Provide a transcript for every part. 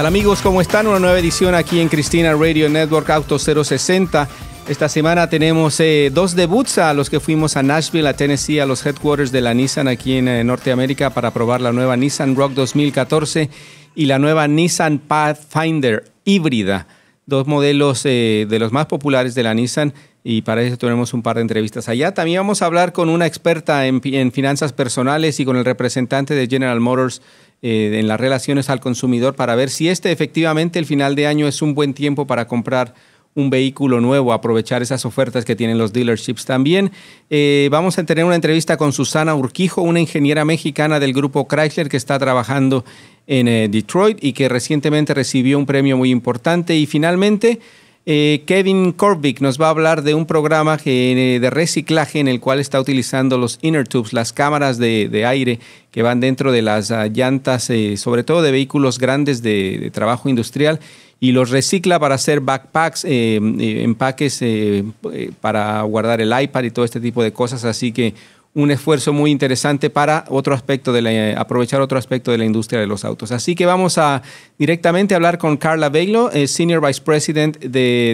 Amigos, ¿cómo están? Una nueva edición aquí en Cristina Radio Network Auto 060. Esta semana tenemos dos debuts a los que fuimos a Nashville, a Tennessee, a los headquarters de la Nissan aquí en Norteamérica para probar la nueva Nissan Rogue 2014 y la nueva Nissan Pathfinder híbrida. Dos modelos de los más populares de la Nissan, y para eso tenemos un par de entrevistas allá. También vamos a hablar con una experta en finanzas personales y con el representante de General Motors en las relaciones al consumidor para ver si efectivamente el final de año es un buen tiempo para comprar un vehículo nuevo, aprovechar esas ofertas que tienen los dealerships. También vamos a tener una entrevista con Susana Urquijo, una ingeniera mexicana del grupo Chrysler que está trabajando en Detroit y que recientemente recibió un premio muy importante. Y finalmente, Kevin Korvik nos va a hablar de un programa de reciclaje en el cual está utilizando los inner tubes, las cámaras de aire que van dentro de las llantas, sobre todo de vehículos grandes de trabajo industrial, y los recicla para hacer backpacks, empaques para guardar el iPad y todo este tipo de cosas. Así que un esfuerzo muy interesante para aprovechar otro aspecto de la industria de los autos. Así que vamos a directamente hablar con Carla Bailo, Senior Vice President de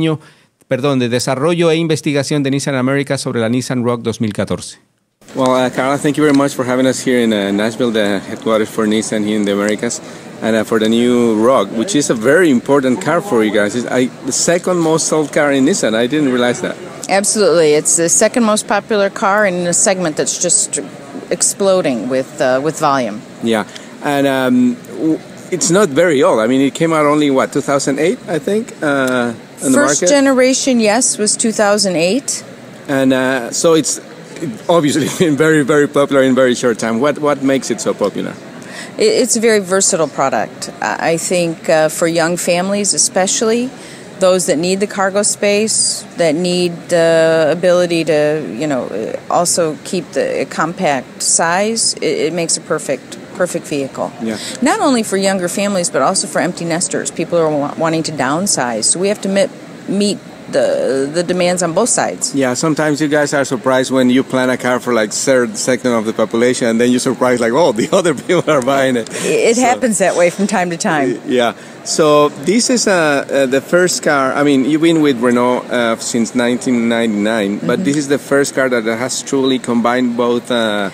Desarrollo e Investigación de Nissan America sobre la Nissan Rogue 2014. Well, Carla, thank you very much for having us here in Nashville, the headquarters for Nissan here in the Americas, and for the new Rogue, which is a very important car for you guys. It's the second most sold car in Nissan. I didn't realize that. Absolutely. It's the second most popular car in a segment that's just exploding with volume. Yeah, and it's not very old. I mean, it came out only, 2008, I think, on the market? First generation, yes, was 2008. And so it's obviously been very, very popular in a very short time. What makes it so popular? It's a very versatile product. I think for young families especially, those that need the cargo space, that need the ability to, also keep the compact size, it makes a perfect vehicle. Yeah. Not only for younger families, but also for empty nesters. People are wanting to downsize. So we have to meet the demands on both sides. Yeah, sometimes you guys are surprised when you plan a car for third second of the population, and then you're surprised the other people are buying it. It happens that way from time to time. Yeah. So this is the first car. I mean, you've been with Renault since 1999, but this is the first car that has truly combined both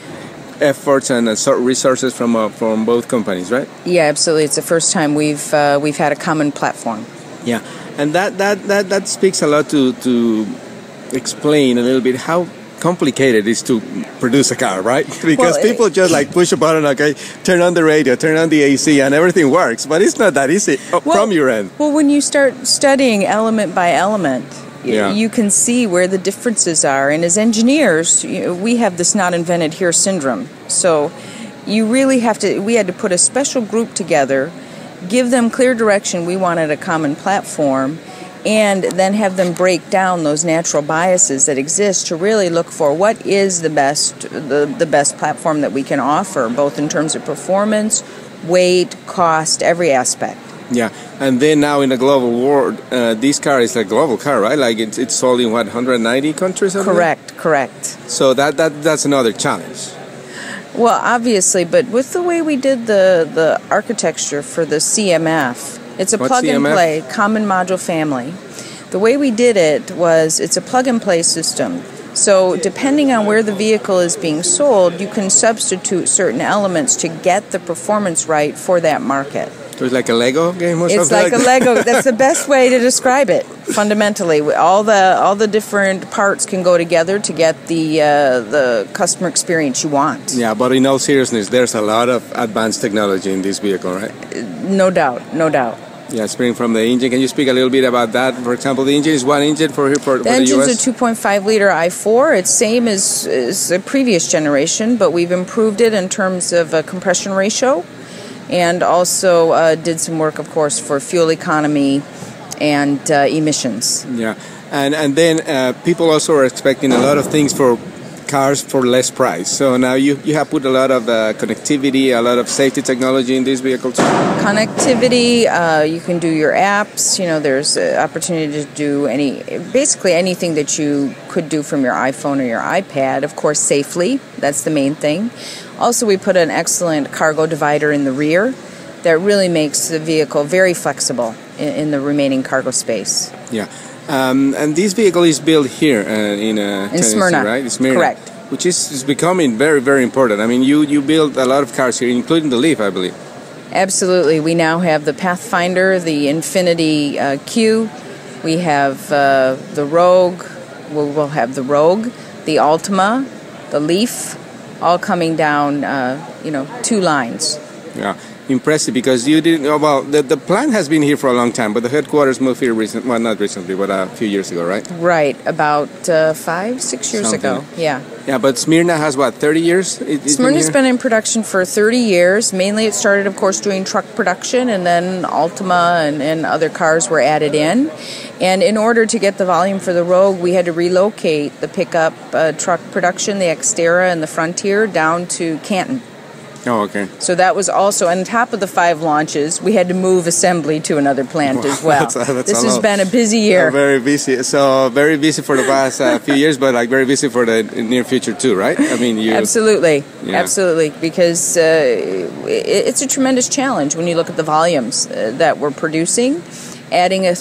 efforts and resources from both companies, right? Yeah, absolutely. It's the first time we've had a common platform. Yeah. And that speaks a lot to explain a little bit how complicated it is to produce a car, right? Because people just push a button, okay, turn on the radio, turn on the AC, and everything works. But it's not that easy from your end. Well, when you start studying element by element, you can see where the differences are. And as engineers, we have this not invented here syndrome. So you really we had to put a special group together, give them clear direction. We wanted a common platform, and then have them break down those natural biases that exist to really look for what is the best platform that we can offer, both in terms of performance, weight, cost, every aspect. Yeah, and then now in the global world, this car is a global car, right? It's sold in 190 countries? Correct. So that's another challenge. Well, obviously, but with the way we did the architecture for the CMF, it's a plug-and-play, common module family. The way we did it was it's a plug-and-play system. So depending on where the vehicle is being sold, you can substitute certain elements to get the performance right for that market. So it's like a Lego game or something? It's like a Lego. That's the best way to describe it, fundamentally. All the different parts can go together to get the customer experience you want. Yeah, but in all seriousness, there's a lot of advanced technology in this vehicle, right? No doubt. Yeah, spring from the engine. Can you speak a little bit about that? For example, the engine is one engine for the US? The engine's a 2.5-liter i4. It's same as the previous generation, but we've improved it in terms of compression ratio, and also did some work, of course, for fuel economy and emissions. Yeah, and then people also are expecting a lot of things for cars for less price. So now you have put a lot of connectivity, a lot of safety technology in this vehicle too. Connectivity, you can do your apps. You know, there's an opportunity to do basically anything that you could do from your iPhone or your iPad, of course safely. That's the main thing. Also, we put an excellent cargo divider in the rear that really makes the vehicle very flexible in the remaining cargo space. Yeah. And this vehicle is built here in Tennessee, Smyrna, right? In Smyrna, correct. Which is becoming very, very important. I mean, you build a lot of cars here, including the Leaf, I believe. Absolutely. We now have the Pathfinder, the Infiniti Q. We have the Rogue. We'll have the Rogue, the Altima, the Leaf, all coming down, 2 lines. Yeah. Impressive, because you didn't. Well, the plant has been here for a long time, but the headquarters moved here not recently, but a few years ago, right? Right, about 5-6 years ago. Yeah. Yeah, but Smyrna has 30 years? Smyrna's been in production for 30 years. Mainly, it started, of course, doing truck production, and then Altima and other cars were added in. And in order to get the volume for the Rogue, we had to relocate the pickup truck production, the Xterra and the Frontier, down to Canton. Oh, okay. So that was also, on top of the 5 launches, we had to move assembly to another plant as well. This has been a busy year. Very busy. So very busy for the past few years, but very busy for the near future too, right? I mean, Absolutely. Yeah. Absolutely. Because it's a tremendous challenge when you look at the volumes that we're producing. Adding a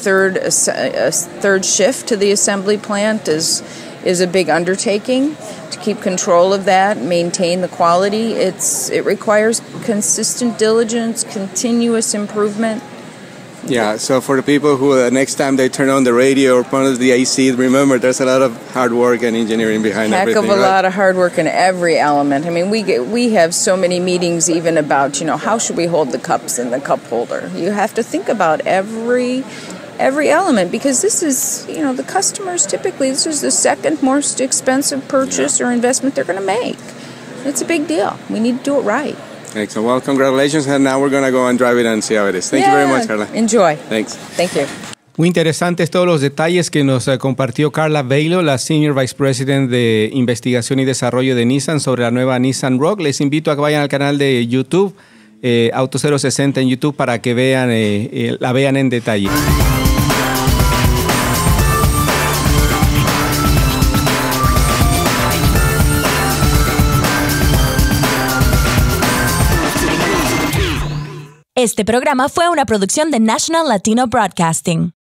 third shift to the assembly plant is a big undertaking. To keep control of that, maintain the quality, it requires consistent diligence, continuous improvement. Yeah, so for the people who next time they turn on the radio or put on the AC, remember there's a lot of hard work and engineering behind everything. Heck of a lot of hard work in every element. I mean, we have so many meetings even about, how should we hold the cups in the cup holder. You have to think about every element, because this is, the customers typically, this is the second most expensive purchase or investment they're going to make. It's a big deal. We need to do it right. Excellent. Well, congratulations, and now we're going to go and drive it and see how it is. Thank you very much, Carla. Enjoy. Thanks. Thank you. Muy interesantes todos los detalles que nos compartió Carla Bailo, la Senior Vice President de Investigación y Desarrollo de Nissan, sobre la nueva Nissan Rogue. Les invito a que vayan al canal de YouTube, Auto 060 en YouTube, para que la vean en detalle. Este programa fue una producción de National Latino Broadcasting.